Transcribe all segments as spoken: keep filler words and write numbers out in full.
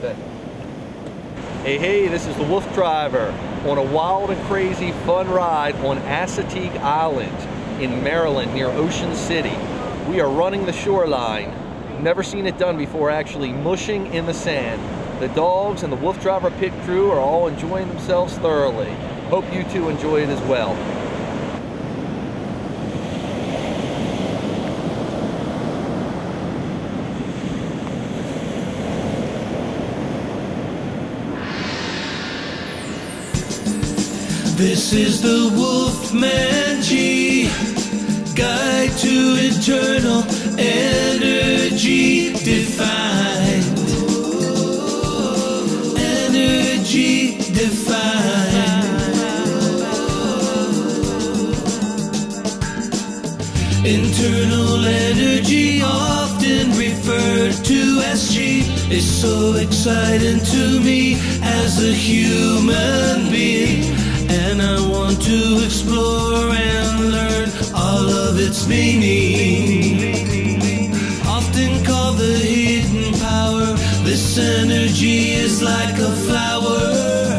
that. Hey, hey, this is the WooFDriver on a wild and crazy fun ride on Assateague Island in Maryland near Ocean City. We are running the shoreline. Never seen it done before, actually, mushing in the sand. The dogs and the WooFDriver pit crew are all enjoying themselves thoroughly. Hope you two enjoy it as well. This is the Wolfman G, guide to eternal energy defined. Energy defined. Internal energy, often referred to as G, is so exciting to me as a human being. And I want to explore and learn all of its meaning. Often called the hidden power, this energy is like a flower.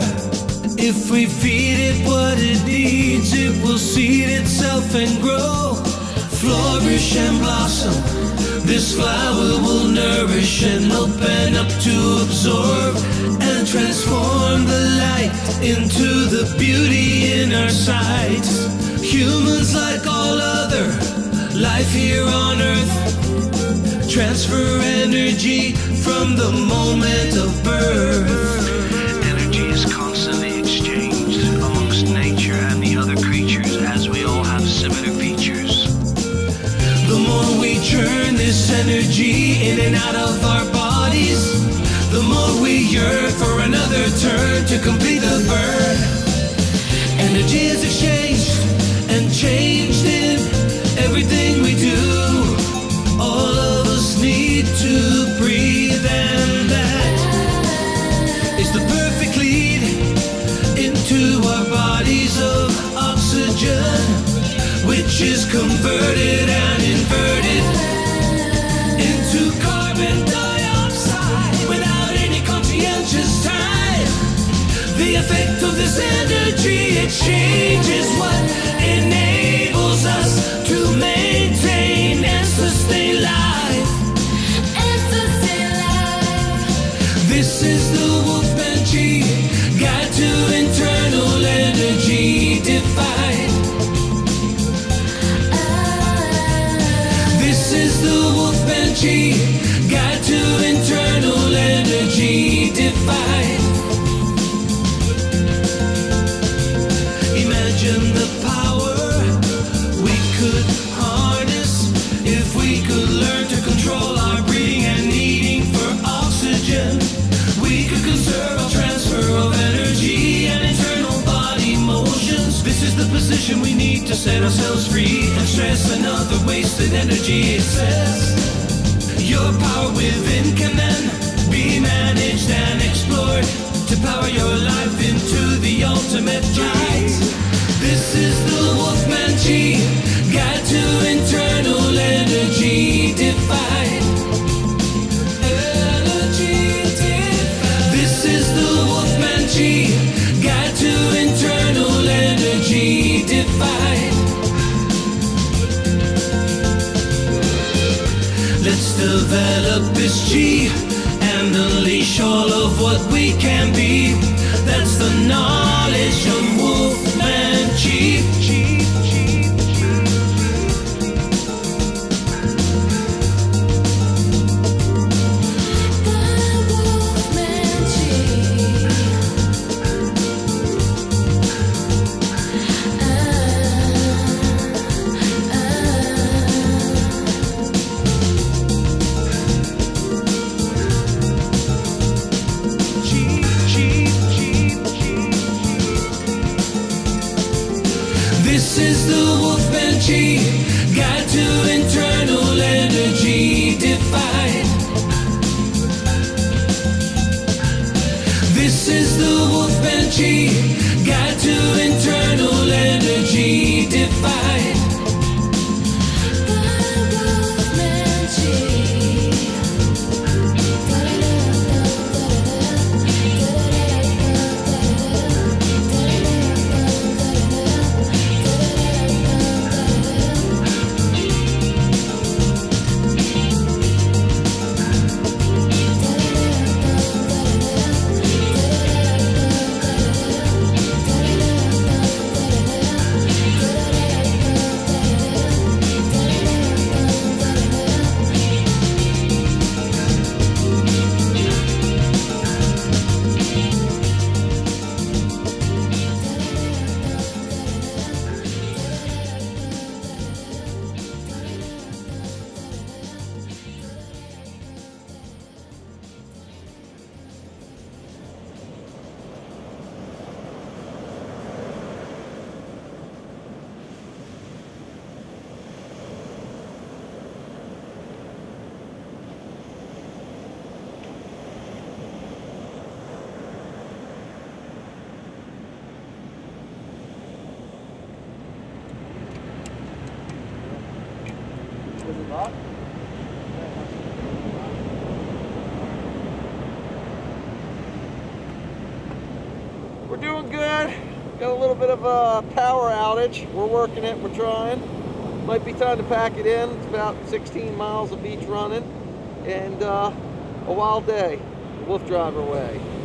If we feed it what it needs, it will seed itself and grow, flourish and blossom. This flower will nourish and open up to absorb and transform the light into the beauty in our sight. Humans, like all other life here on earth, transfer energy from the moment of birth. Energy is constantly exchanged amongst nature and the other creatures, as we all have similar features. The more we churn this energy in and out of our bodies, the more we yearn for another turn to complete the burn. Energy is exchanged and changed in everything we do. All of us need to breathe, and that is the perfect lead into our bodies of oxygen, which is converted and inverted into carbon dioxide without any conscientious time. The effect of this energy exchange is what enables us to maintain and sustain life. And sustain life. This is the Wolfman G, guide to internal energy defined. This is the Wolfman G, guide to internal energy defined. Imagine the power we could harness if we could learn to control our breathing and needing for oxygen. We could conserve our transfer of energy and internal body motions. This is the position we need to set ourselves free and stress another wasted energy. It says your power within can then be managed and explored to power your life into the ultimate light. This is the Wolfman G, guide to internal energy defined. Energy defined. This is the Wolfman G, guide to internal energy defined. Let's develop this G and unleash all of what we can be. That's the knowledge of Wolfman G. This is the Wolfman G, guide to internal energy defined. This is the Wolfman G, guide to internal energy defined. We're doing good. Got a little bit of a power outage. We're working it, we're trying. Might be time to pack it in. It's about sixteen miles of beach running. And uh, a wild day, the WooFDriver way.